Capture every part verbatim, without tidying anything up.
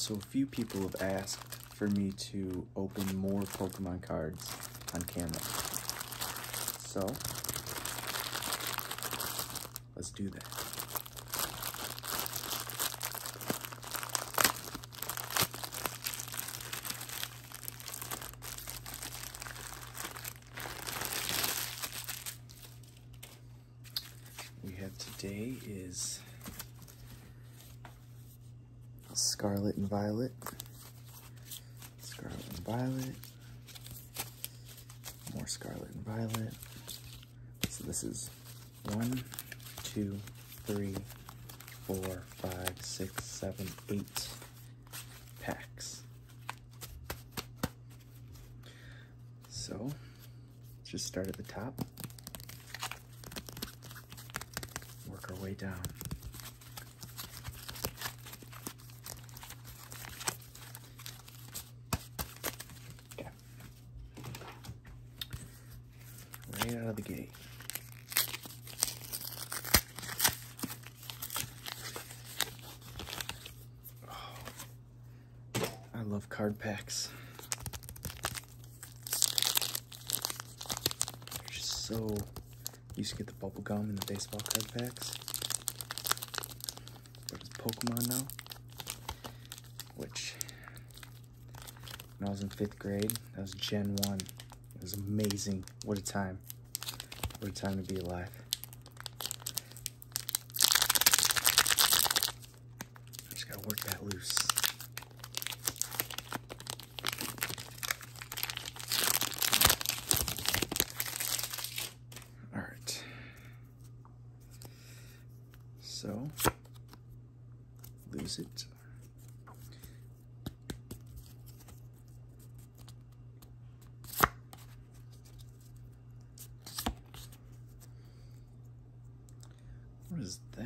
So a few people have asked for me to open more Pokemon cards on camera. So, let's do that. We have today is Scarlet and Violet, Scarlet and Violet, more Scarlet and Violet. So this is one, two, three, four, five, six, seven, eight packs. So let's just start at the top, work our way down. Right out of the gate. Oh, I love card packs. They're just so, you used to get the bubble gum in the baseball card packs, but it's Pokemon now, which when I was in fifth grade, that was Gen one. It was amazing. What a time. What a time to be alive. Just gotta work that loose. All right. So, lose it. What is that?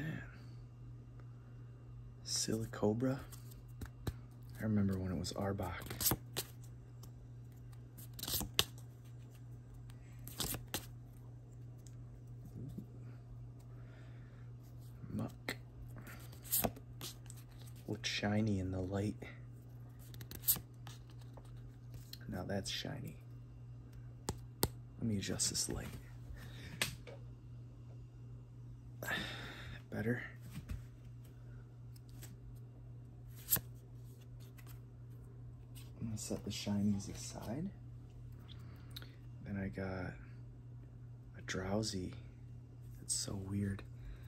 Silicobra? I remember when it was Arbok. Muck. Looks shiny in the light. Now that's shiny. Let me adjust this light. Better. I'm gonna set the shinies aside. Then I got a Drowsy. It's so weird.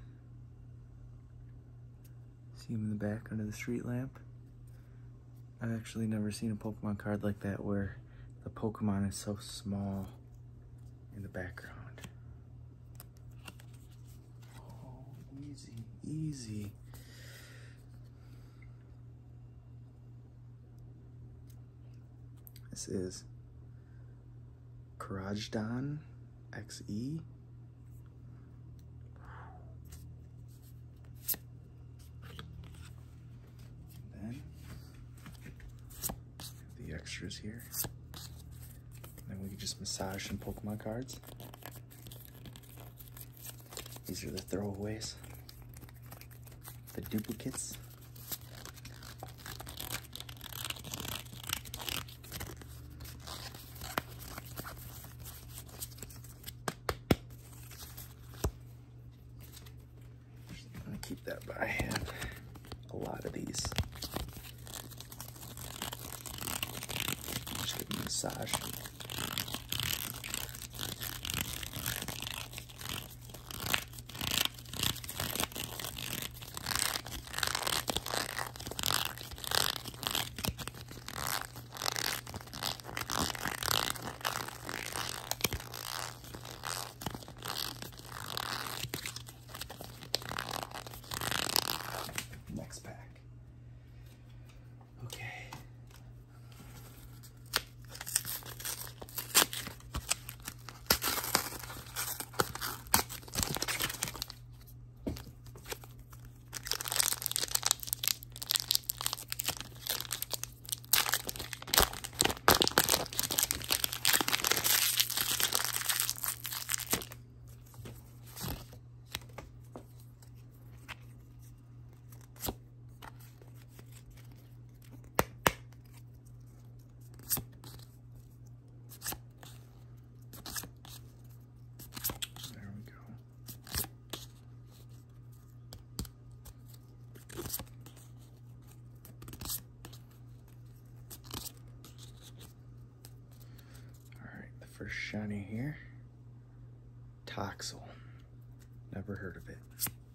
See him in the back under the street lamp? I've actually never seen a Pokemon card like that where the Pokemon is so small in the background. Easy, easy. This is Karajdon X E. Then the extras here. Then we can just massage some Pokemon cards. These are the throwaways. The duplicates. I'm gonna keep that, but I have a lot of these. Just give them a massage. Next pack. Okay. shiny here. Toxel. Never heard of it.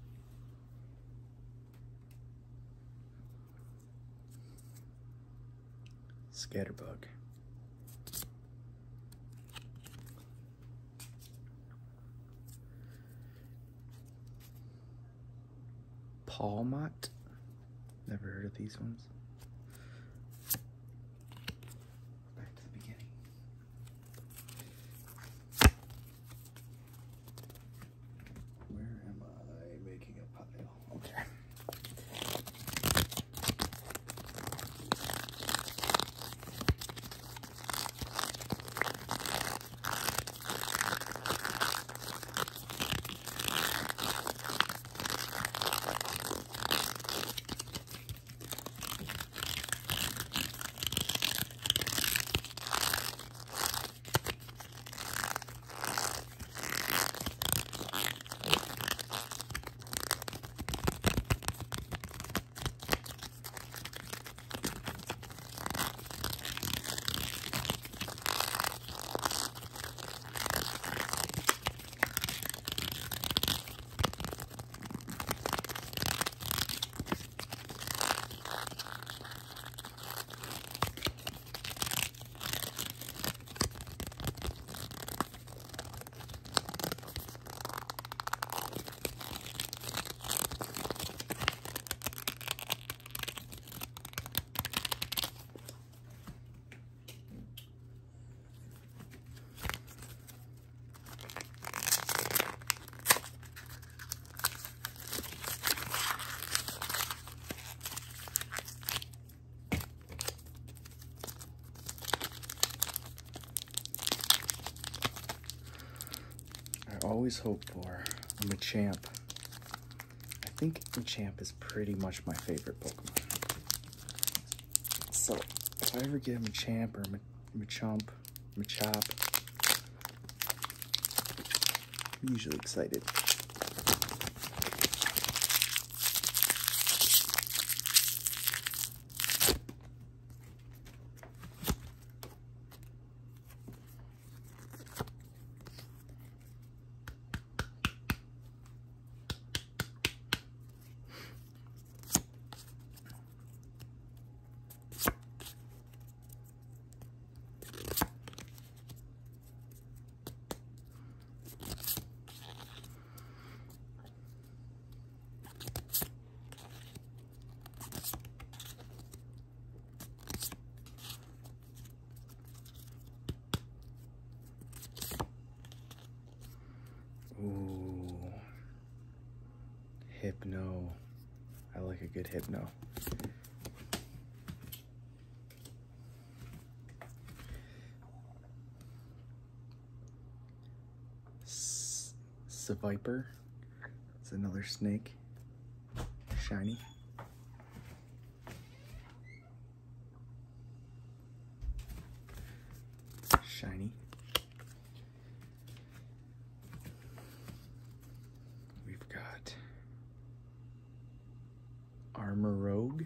Scatterbug. Palmot. Never heard of these ones. Back to the beginning. Where am I making a pile? Okay. I always hope for a Machamp. I think Machamp is pretty much my favorite Pokemon. So if I ever get a Machamp or Machamp, Machop, I'm usually excited. Ooh, Hypno. I like a good Hypno. Seviper. It's another snake. Shiny. Shiny. We've got Armor Rogue.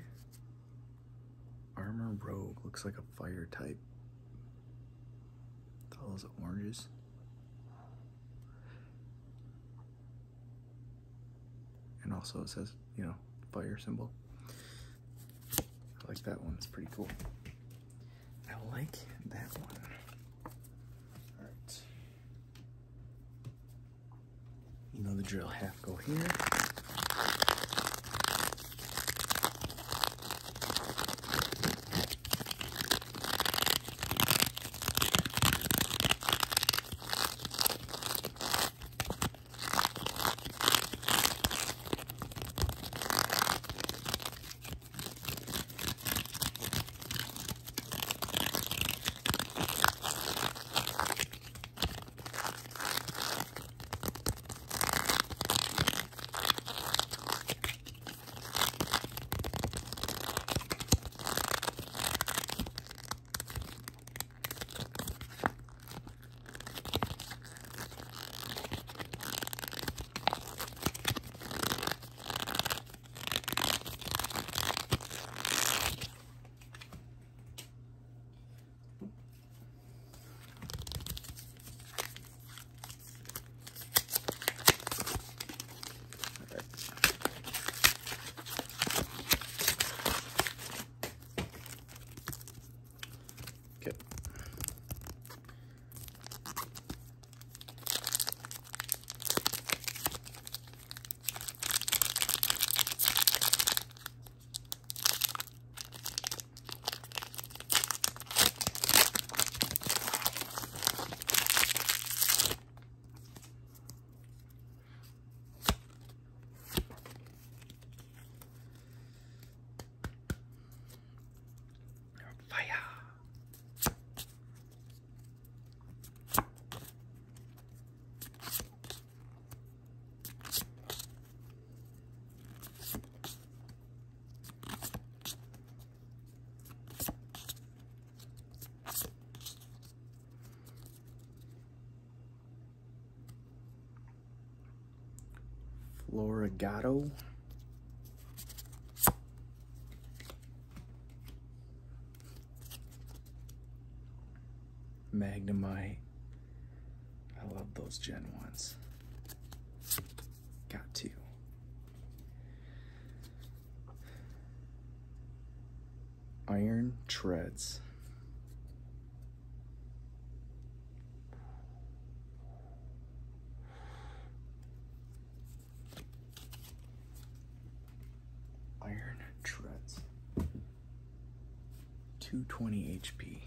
Armor Rogue looks like a fire type. All those oranges. And also it says, you know, fire symbol. I like that one, it's pretty cool. I like that one. All right. You know the drill, half go here. Fire! Florigato. Magnemite. I love those Gen ones. Got to. Iron Treads. Iron Treads. two twenty H P.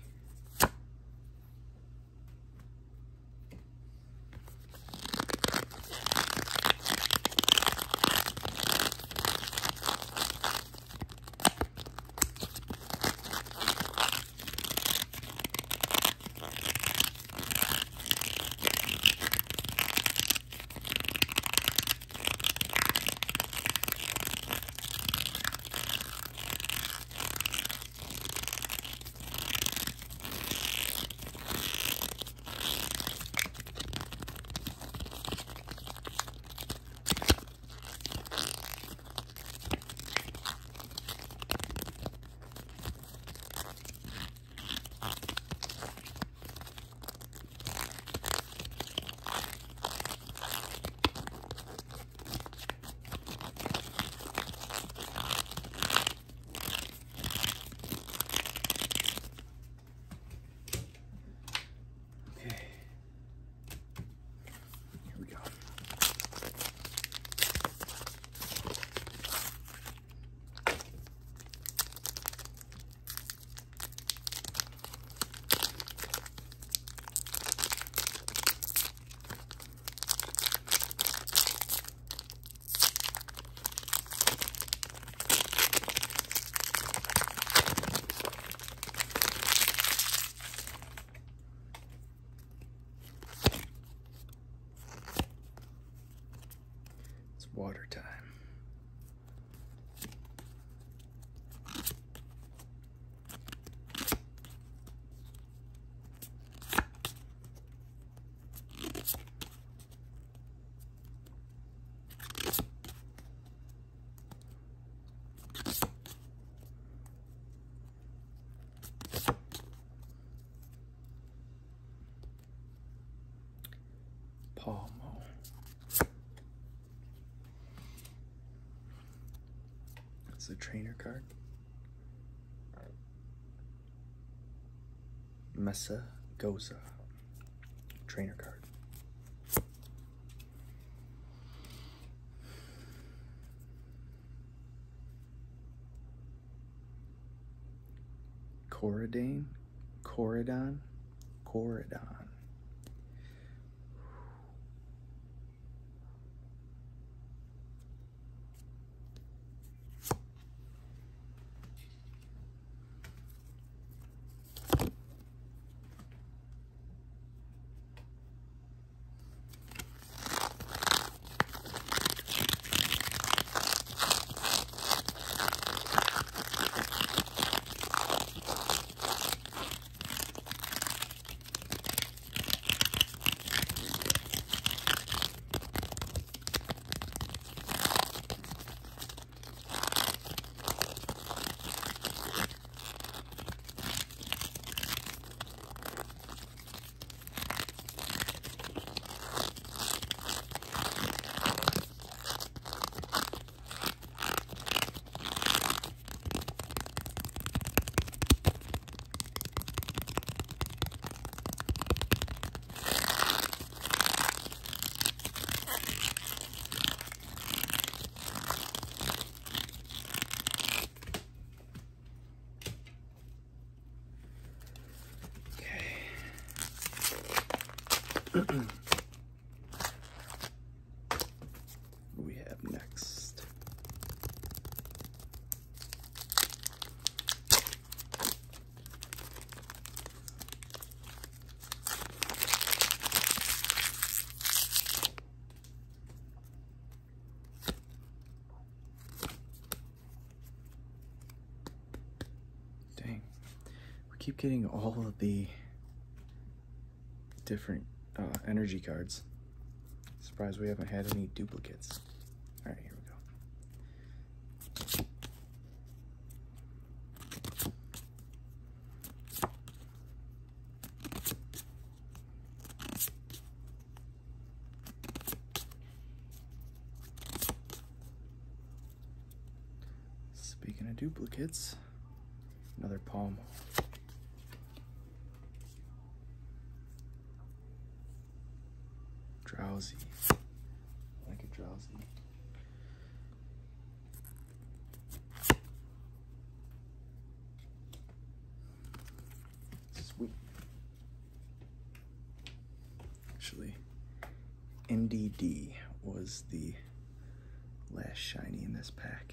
Water time. Palmo. It's a trainer card. Mesa Goza. Trainer card. Corridane. Corridon. Corridon. What do we have next? keep getting all of the different uh, energy cards. Surprised we haven't had any duplicates. All right, here we go. Speaking of duplicates, another palm. Drowsy. I like a Drowsy. Sweet. Actually, N D D was the last shiny in this pack.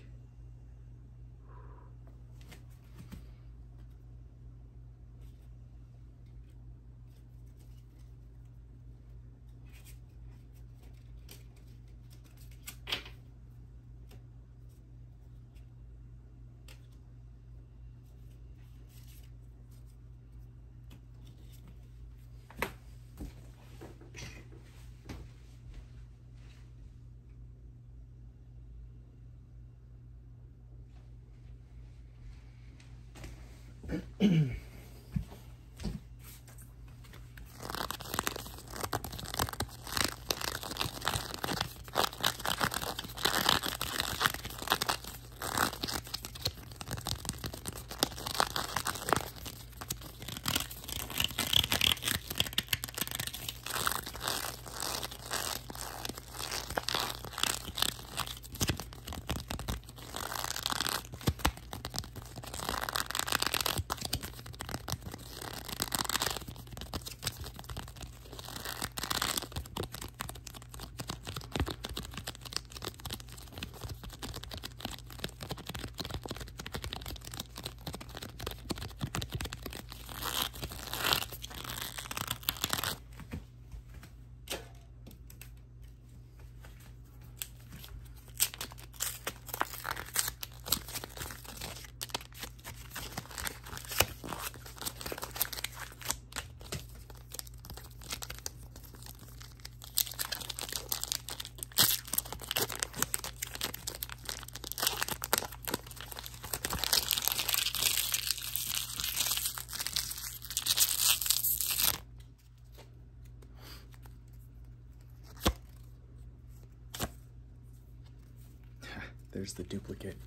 There's the duplicate.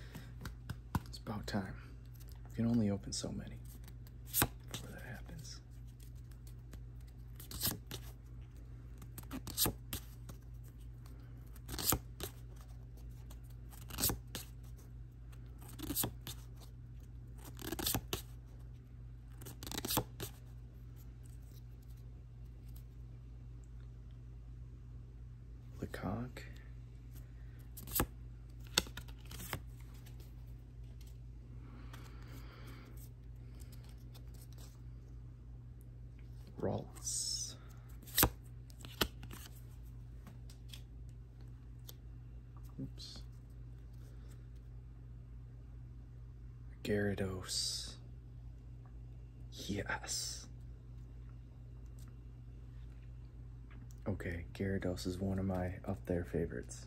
It's about time. You can only open so many before that happens. Lecoq. Ralts. Oops. Gyarados. Yes. Okay, Gyarados is one of my up there favorites.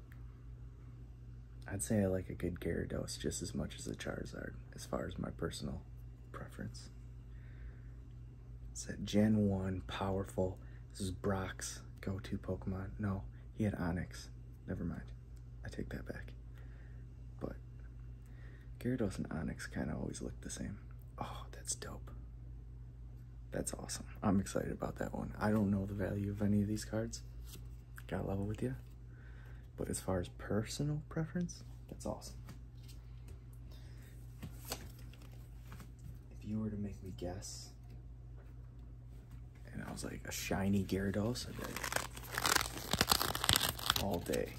I'd say I like a good Gyarados just as much as a Charizard, as far as my personal preference. It's that Gen one, powerful. This is Brock's go-to Pokemon. No, he had Onix. Never mind. I take that back. But Gyarados and Onix kind of always look the same. Oh, that's dope. That's awesome. I'm excited about that one. I don't know the value of any of these cards. Gotta level with you. But as far as personal preference, that's awesome. If you were to make me guess, and I was like, a shiny Gyarados, I'd be like, all day.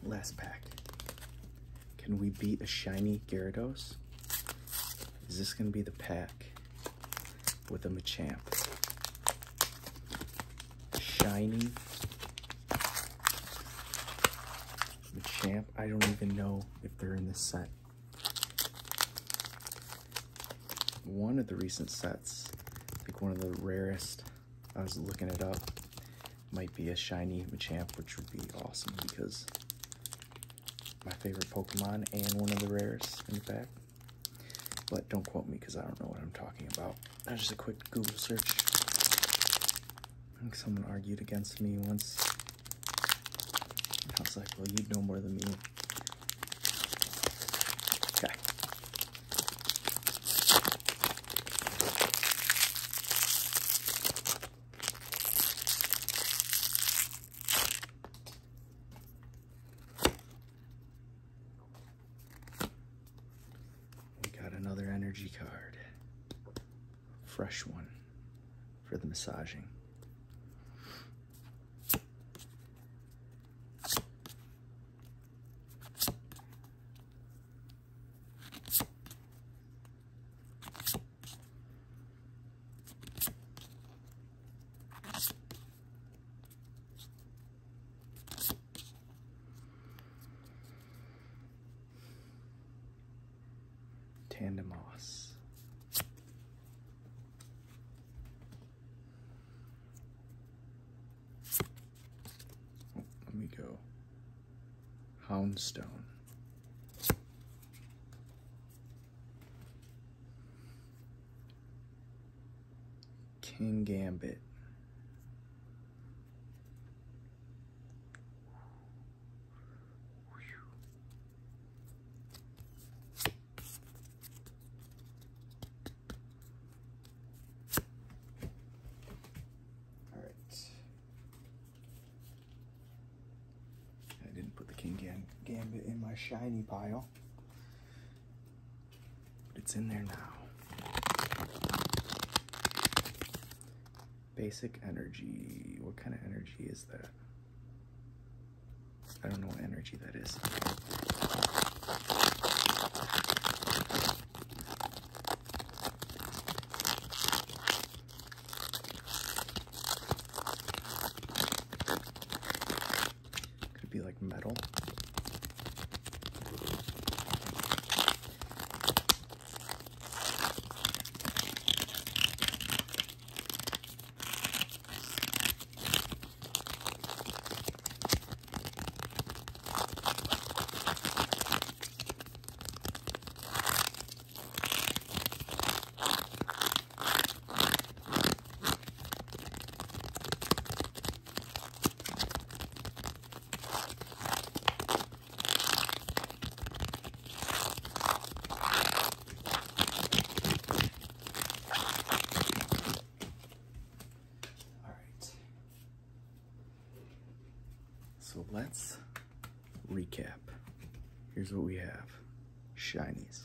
last pack. Can we beat a shiny Gyarados? Is this gonna be the pack with a Machamp? Shiny Machamp. I don't even know if they're in this set. One of the recent sets, I think one of the rarest, I was looking it up, might be a shiny Machamp, which would be awesome because my favorite Pokemon and one of the rarest in the pack. But don't quote me because I don't know what I'm talking about. That was just a quick Google search. I think someone argued against me once. I was like, well, you'd know more than me. Okay. Another energy card, fresh one for the massaging. Tandemos. Oh, let me go. Houndstone. Kingambit. Kingambit in my shiny pile, but it's in there now. Basic energy. What kind of energy is that? I don't know what energy that is. Could be like metal. So let's recap. Here's what we have. Shinies.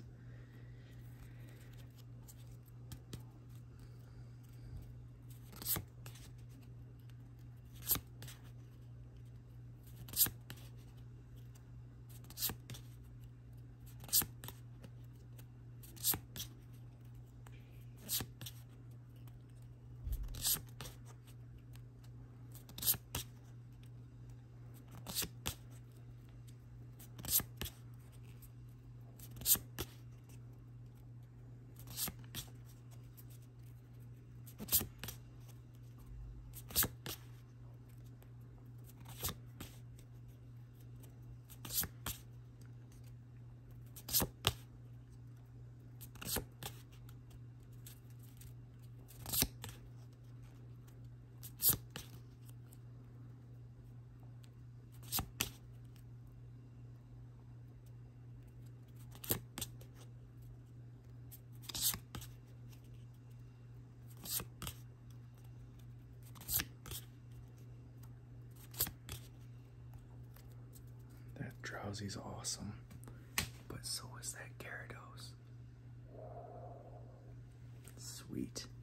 Drowsy's awesome, but so is that Gyarados. Sweet.